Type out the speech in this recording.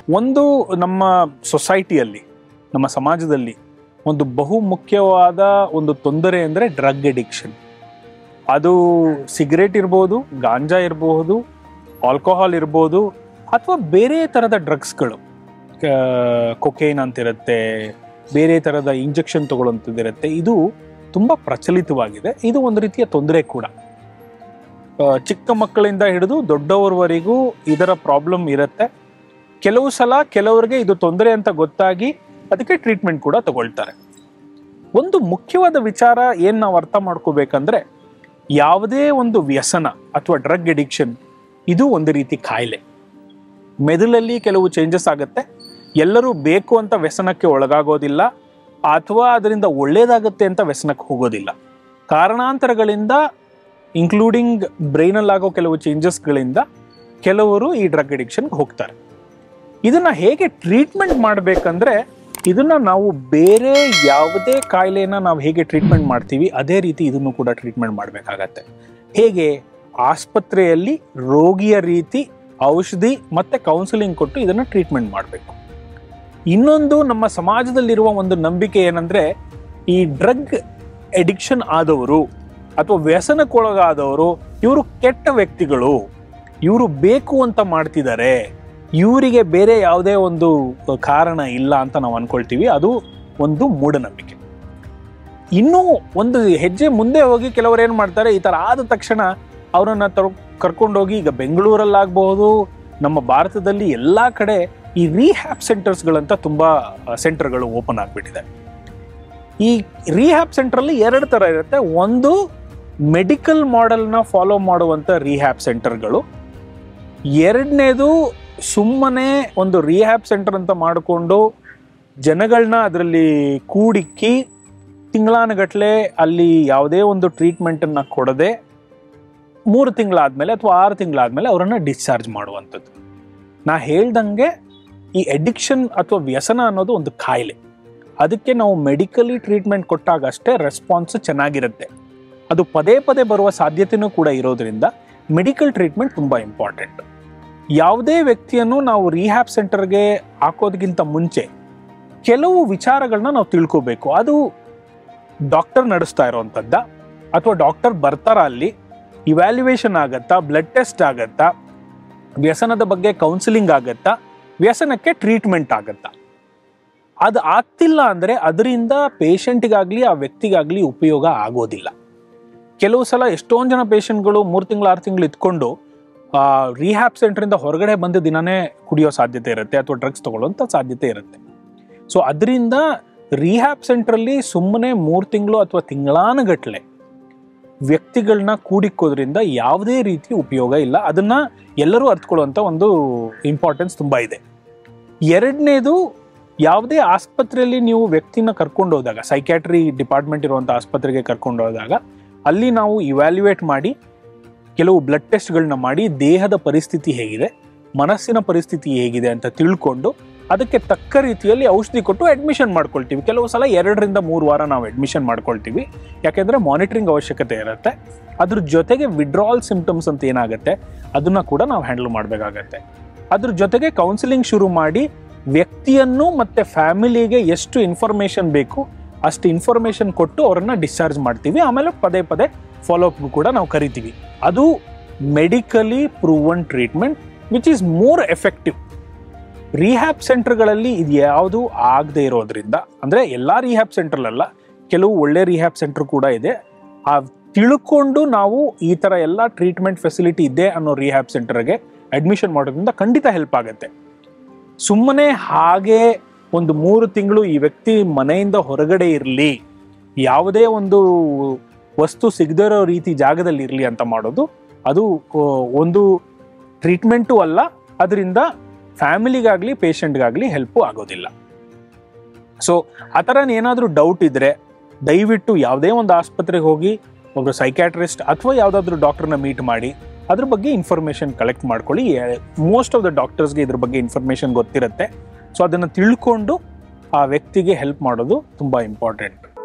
ಒಂದು ನಮ್ಮ ಸೊಸೈಟಿಯಲ್ಲಿ, ನಮ್ಮ ಸಮಾಜದಲ್ಲಿ ಒಂದು ಬಹು ಮುಖ್ಯವಾದ ಒಂದು ತೊಂದರೆ ಅಂದರೆ ಡ್ರಗ್ ಅಡಿಕ್ಷನ್. ಅದು ಸಿಗರೇಟ್ ಇರ್ಬೋದು, ಗಾಂಜಾ ಇರಬಹುದು, ಆಲ್ಕೋಹಾಲ್ ಇರ್ಬೋದು, ಅಥವಾ ಬೇರೆ ಥರದ ಡ್ರಗ್ಸ್ಗಳು, ಕೊಕೇನ್ ಅಂತಿರುತ್ತೆ, ಬೇರೆ ಥರದ ಇಂಜೆಕ್ಷನ್ ತಗೊಳ್ಳೋಂಥದ್ದಿರುತ್ತೆ. ಇದು ತುಂಬ ಪ್ರಚಲಿತವಾಗಿದೆ. ಇದು ಒಂದು ರೀತಿಯ ತೊಂದರೆ ಕೂಡ. ಚಿಕ್ಕ ಮಕ್ಕಳಿಂದ ಹಿಡಿದು ದೊಡ್ಡವರವರೆಗೂ ಇದರ ಪ್ರಾಬ್ಲಮ್ ಇರುತ್ತೆ. ಕೆಲವು ಸಲ ಕೆಲವರಿಗೆ ಇದು ತೊಂದರೆ ಅಂತ ಗೊತ್ತಾಗಿ ಅದಕ್ಕೆ ಟ್ರೀಟ್ಮೆಂಟ್ ಕೂಡ ತಗೊಳ್ತಾರೆ. ಒಂದು ಮುಖ್ಯವಾದ ವಿಚಾರ ಏನು ನಾವು ಅರ್ಥ ಮಾಡ್ಕೋಬೇಕಂದ್ರೆ, ಯಾವುದೇ ಒಂದು ವ್ಯಸನ ಅಥವಾ ಡ್ರಗ್ ಅಡಿಕ್ಷನ್ ಇದು ಒಂದು ರೀತಿ ಕಾಯಿಲೆ. ಮೆದುಳಲ್ಲಿ ಕೆಲವು ಚೇಂಜಸ್ ಆಗುತ್ತೆ. ಎಲ್ಲರೂ ಬೇಕು ಅಂತ ವ್ಯಸನಕ್ಕೆ ಒಳಗಾಗೋದಿಲ್ಲ, ಅಥವಾ ಅದರಿಂದ ಒಳ್ಳೇದಾಗುತ್ತೆ ಅಂತ ವ್ಯಸನಕ್ಕೆ ಹೋಗೋದಿಲ್ಲ. ಕಾರಣಾಂತರಗಳಿಂದ, ಇನ್ಕ್ಲೂಡಿಂಗ್ ಬ್ರೈನಲ್ಲಾಗೋ ಕೆಲವು ಚೇಂಜಸ್ಗಳಿಂದ ಕೆಲವರು ಈ ಡ್ರಗ್ ಅಡಿಕ್ಷನ್ಗೆ ಹೋಗ್ತಾರೆ. ಇದನ್ನು ಹೇಗೆ ಟ್ರೀಟ್ಮೆಂಟ್ ಮಾಡಬೇಕಂದ್ರೆ, ಇದನ್ನು ನಾವು ಬೇರೆ ಯಾವುದೇ ಕಾಯಿಲೆನ ನಾವು ಹೇಗೆ ಟ್ರೀಟ್ಮೆಂಟ್ ಮಾಡ್ತೀವಿ ಅದೇ ರೀತಿ ಇದನ್ನು ಕೂಡ ಟ್ರೀಟ್ಮೆಂಟ್ ಮಾಡಬೇಕಾಗತ್ತೆ. ಹೇಗೆ? ಆಸ್ಪತ್ರೆಯಲ್ಲಿ ರೋಗಿಯ ರೀತಿ ಔಷಧಿ ಮತ್ತು ಕೌನ್ಸಿಲಿಂಗ್ ಕೊಟ್ಟು ಇದನ್ನು ಟ್ರೀಟ್ಮೆಂಟ್ ಮಾಡಬೇಕು. ಇನ್ನೊಂದು, ನಮ್ಮ ಸಮಾಜದಲ್ಲಿರುವ ಒಂದು ನಂಬಿಕೆ ಏನಂದರೆ, ಈ ಡ್ರಗ್ ಅಡಿಕ್ಷನ್ ಆದವರು ಅಥವಾ ವ್ಯಸನಕ್ಕೊಳಗಾದವರು ಇವರು ಕೆಟ್ಟ ವ್ಯಕ್ತಿಗಳು, ಇವರು ಬೇಕು ಅಂತ ಮಾಡ್ತಿದ್ದಾರೆ, ಇವರಿಗೆ ಬೇರೆ ಯಾವುದೇ ಒಂದು ಕಾರಣ ಇಲ್ಲ ಅಂತ ನಾವು ಅನ್ಕೊಳ್ತೀವಿ. ಅದು ಒಂದು ಮೂಢನಂಬಿಕೆ. ಇನ್ನೂ ಒಂದು ಹೆಜ್ಜೆ ಮುಂದೆ ಹೋಗಿ ಕೆಲವರು ಏನು ಮಾಡ್ತಾರೆ, ಈ ಥರ ಆದ ತಕ್ಷಣ ಅವರನ್ನು ಕರ್ಕೊಂಡೋಗಿ, ಈಗ ಬೆಂಗಳೂರಲ್ಲಾಗಬಹುದು, ನಮ್ಮ ಭಾರತದಲ್ಲಿ ಎಲ್ಲ ಕಡೆ ಈ ರೀಹ್ಯಾಬ್ ಸೆಂಟರ್ಸ್ಗಳಂತ ತುಂಬ ಸೆಂಟರ್ಗಳು ಓಪನ್ ಆಗಿಬಿಟ್ಟಿದೆ. ಈ ರೀಹ್ಯಾಬ್ ಸೆಂಟ್ರಲ್ಲಿ ಎರಡು ಥರ ಇರುತ್ತೆ. ಒಂದು, ಮೆಡಿಕಲ್ ಮಾಡೆಲ್ನ ಫಾಲೋ ಮಾಡುವಂಥ ರೀಹ್ಯಾಬ್ ಸೆಂಟರ್ಗಳು. ಎರಡನೇದು, ಸುಮ್ಮನೆ ಒಂದು ರೀಹ್ಯಾಬ್ ಸೆಂಟರ್ ಅಂತ ಮಾಡಿಕೊಂಡು ಜನಗಳನ್ನ ಅದರಲ್ಲಿ ಕೂಡಿಕ್ಕಿ ತಿಂಗಳಾನುಗಟ್ಟಲೆ ಅಲ್ಲಿ ಯಾವುದೇ ಒಂದು ಟ್ರೀಟ್ಮೆಂಟನ್ನು ಕೊಡದೆ 3 ತಿಂಗಳಾದಮೇಲೆ ಅಥವಾ 6 ತಿಂಗಳಾದಮೇಲೆ ಅವರನ್ನು ಡಿಸ್ಚಾರ್ಜ್ ಮಾಡುವಂಥದ್ದು. ನಾ ಹೇಳ್ದಂಗೆ ಈ ಅಡಿಕ್ಷನ್ ಅಥವಾ ವ್ಯಸನ ಅನ್ನೋದು ಒಂದು ಕಾಯಿಲೆ. ಅದಕ್ಕೆ ನಾವು ಮೆಡಿಕಲಿ ಟ್ರೀಟ್ಮೆಂಟ್ ಕೊಟ್ಟಾಗ ಅಷ್ಟೇ ರೆಸ್ಪಾನ್ಸ್ ಚೆನ್ನಾಗಿರುತ್ತೆ. ಅದು ಪದೇ ಪದೇ ಬರುವ ಸಾಧ್ಯತೆಯೂ ಕೂಡ ಇರೋದ್ರಿಂದ ಮೆಡಿಕಲ್ ಟ್ರೀಟ್ಮೆಂಟ್ ತುಂಬ ಇಂಪಾರ್ಟೆಂಟ್. ಯಾವುದೇ ವ್ಯಕ್ತಿಯನ್ನು ನಾವು ರೀಹ್ಯಾಬ್ ಸೆಂಟರ್ಗೆ ಹಾಕೋದಕ್ಕಿಂತ ಮುಂಚೆ ಕೆಲವು ವಿಚಾರಗಳನ್ನ ನಾವು ತಿಳ್ಕೋಬೇಕು. ಅದು ಡಾಕ್ಟರ್ ನಡೆಸ್ತಾ ಇರೋವಂಥದ್ದ, ಅಥವಾ ಡಾಕ್ಟರ್ ಬರ್ತಾರ, ಅಲ್ಲಿ ಇವ್ಯಾಲ್ಯುವೇಷನ್ ಆಗತ್ತಾ, ಬ್ಲಡ್ ಟೆಸ್ಟ್ ಆಗತ್ತಾ, ವ್ಯಸನದ ಬಗ್ಗೆ ಕೌನ್ಸಿಲಿಂಗ್ ಆಗತ್ತಾ, ವ್ಯಸನಕ್ಕೆ ಟ್ರೀಟ್ಮೆಂಟ್ ಆಗತ್ತಾ. ಅದು ಆಗ್ತಿಲ್ಲ ಅಂದರೆ ಅದರಿಂದ ಪೇಷಂಟಿಗಾಗಲಿ ಆ ವ್ಯಕ್ತಿಗಾಗಲಿ ಉಪಯೋಗ ಆಗೋದಿಲ್ಲ. ಕೆಲವು ಸಲ ಎಷ್ಟೊಂದು ಜನ ಪೇಷಂಟ್ಗಳು 3 ತಿಂಗಳು 6 ತಿಂಗಳು ಇದ್ಕೊಂಡು ರೀಹ್ಯಾಬ್ ಸೆಂಟ್ರಿಂದ ಹೊರಗಡೆ ಬಂದು ದಿನನೇ ಕುಡಿಯೋ ಸಾಧ್ಯತೆ ಇರುತ್ತೆ, ಅಥವಾ ಡ್ರಗ್ಸ್ ತಗೊಳ್ಳೋಂಥ ಸಾಧ್ಯತೆ ಇರುತ್ತೆ. ಸೊ ಅದರಿಂದ ರೀಹ್ಯಾಬ್ ಸೆಂಟ್ರಲ್ಲಿ ಸುಮ್ಮನೆ 3 ತಿಂಗಳು ಅಥವಾ ತಿಂಗಳಾನುಗಟ್ಟಲೆ ವ್ಯಕ್ತಿಗಳನ್ನ ಕೂಡಿಕ್ಕೋದ್ರಿಂದ ಯಾವುದೇ ರೀತಿ ಉಪಯೋಗ ಇಲ್ಲ. ಅದನ್ನ ಎಲ್ಲರೂ ಅರ್ಥಕೊಳ್ಳುವಂಥ ಒಂದು ಇಂಪಾರ್ಟೆನ್ಸ್ ತುಂಬ ಇದೆ. ಎರಡನೇದು, ಯಾವುದೇ ಆಸ್ಪತ್ರೆಯಲ್ಲಿ ನೀವು ವ್ಯಕ್ತಿನ ಕರ್ಕೊಂಡೋದಾಗ, ಸೈಕ್ಯಾಟ್ರಿ ಡಿಪಾರ್ಟ್ಮೆಂಟ್ ಇರುವಂಥ ಆಸ್ಪತ್ರೆಗೆ ಕರ್ಕೊಂಡೋದಾಗ ಅಲ್ಲಿ ನಾವು ಇವ್ಯಾಲ್ಯುವೇಟ್ ಮಾಡಿ, ಕೆಲವು ಬ್ಲಡ್ ಟೆಸ್ಟ್ಗಳನ್ನ ಮಾಡಿ, ದೇಹದ ಪರಿಸ್ಥಿತಿ ಹೇಗಿದೆ, ಮನಸ್ಸಿನ ಪರಿಸ್ಥಿತಿ ಹೇಗಿದೆ ಅಂತ ತಿಳ್ಕೊಂಡು ಅದಕ್ಕೆ ತಕ್ಕ ರೀತಿಯಲ್ಲಿ ಔಷಧಿ ಕೊಟ್ಟು ಅಡ್ಮಿಷನ್ ಮಾಡ್ಕೊಳ್ತೀವಿ. ಕೆಲವು ಸಲ 2 ರಿಂದ 3 ವಾರ ನಾವು ಅಡ್ಮಿಷನ್ ಮಾಡ್ಕೊಳ್ತೀವಿ, ಯಾಕೆಂದರೆ ಮಾನಿಟರಿಂಗ್ ಅವಶ್ಯಕತೆ ಇರುತ್ತೆ. ಅದ್ರ ಜೊತೆಗೆ ವಿಡ್ರಾಲ್ ಸಿಂಪ್ಟಮ್ಸ್ ಅಂತ ಏನಾಗುತ್ತೆ ಅದನ್ನು ಕೂಡ ನಾವು ಹ್ಯಾಂಡಲ್ ಮಾಡಬೇಕಾಗತ್ತೆ. ಅದ್ರ ಜೊತೆಗೆ ಕೌನ್ಸಿಲಿಂಗ್ ಶುರು ಮಾಡಿ ವ್ಯಕ್ತಿಯನ್ನು ಮತ್ತು ಫ್ಯಾಮಿಲಿಗೆ ಎಷ್ಟು ಇನ್ಫಾರ್ಮೇಷನ್ ಬೇಕು ಅಷ್ಟು ಇನ್ಫಾರ್ಮೇಷನ್ ಕೊಟ್ಟು ಅವರನ್ನು ಡಿಸ್ಚಾರ್ಜ್ ಮಾಡ್ತೀವಿ. ಆಮೇಲೆ ಪದೇ ಪದೇ ಫಾಲೋಅಪ್ಗೂ ಕೂಡ ನಾವು ಕರಿತೀವಿ. ಅದು medically proven treatment which is more effective. Rehab ಸೆಂಟರ್ಗಳಲ್ಲಿ ಇದು ಯಾವುದು ಆಗದೆ ಇರೋದ್ರಿಂದ, ಅಂದರೆ ಎಲ್ಲ ರೀಹ್ಯಾಬ್ ಸೆಂಟ್ರಲ್ಲ, ಕೆಲವು ಒಳ್ಳೆ ರೀಹ್ಯಾಬ್ ಸೆಂಟರ್ ಕೂಡ ಇದೆ. ಆ ತಿಳ್ಕೊಂಡು ನಾವು ಈ ಥರ ಎಲ್ಲ ಟ್ರೀಟ್ಮೆಂಟ್ ಫೆಸಿಲಿಟಿ ಇದೆ ಅನ್ನೋ ರೀಹ್ಯಾಬ್ ಸೆಂಟರ್ಗೆ ಅಡ್ಮಿಷನ್ ಮಾಡೋದ್ರಿಂದ ಖಂಡಿತ ಹೆಲ್ಪ್ ಆಗುತ್ತೆ. ಸುಮ್ಮನೆ ಹಾಗೆ ಒಂದು 3 ತಿಂಗಳು ಈ ವ್ಯಕ್ತಿ ಮನೆಯಿಂದ ಹೊರಗಡೆ ಇರಲಿ, ಯಾವುದೇ ಒಂದು ವಸ್ತು ಸಿಗದೇ ಇರೋ ರೀತಿ ಜಾಗದಲ್ಲಿ ಇರಲಿ ಅಂತ ಮಾಡೋದು ಅದು ಒಂದು ಟ್ರೀಟ್ಮೆಂಟು ಅಲ್ಲ. ಅದರಿಂದ ಫ್ಯಾಮಿಲಿಗಾಗಲಿ ಪೇಷಂಟ್ಗಾಗಲಿ ಹೆಲ್ಪು ಆಗೋದಿಲ್ಲ. ಸೊ ಆ ಥರ ಏನಾದರೂ ಡೌಟ್ ಇದ್ದರೆ ದಯವಿಟ್ಟು ಯಾವುದೇ ಒಂದು ಆಸ್ಪತ್ರೆಗೆ ಹೋಗಿ ಒಬ್ಬರು ಸೈಕ್ಯಾಟ್ರಿಸ್ಟ್ ಅಥವಾ ಯಾವುದಾದ್ರೂ ಡಾಕ್ಟರ್ನ ಮೀಟ್ ಮಾಡಿ ಅದ್ರ ಬಗ್ಗೆ ಇನ್ಫಾರ್ಮೇಷನ್ ಕಲೆಕ್ಟ್ ಮಾಡ್ಕೊಳ್ಳಿ. ಮೋಸ್ಟ್ ಆಫ್ ದ ಡಾಕ್ಟರ್ಸ್ಗೆ ಇದ್ರ ಬಗ್ಗೆ ಇನ್ಫಾರ್ಮೇಷನ್ ಗೊತ್ತಿರುತ್ತೆ. ಸೊ ಅದನ್ನು ತಿಳ್ಕೊಂಡು ಆ ವ್ಯಕ್ತಿಗೆ ಹೆಲ್ಪ್ ಮಾಡೋದು ತುಂಬ ಇಂಪಾರ್ಟೆಂಟ್.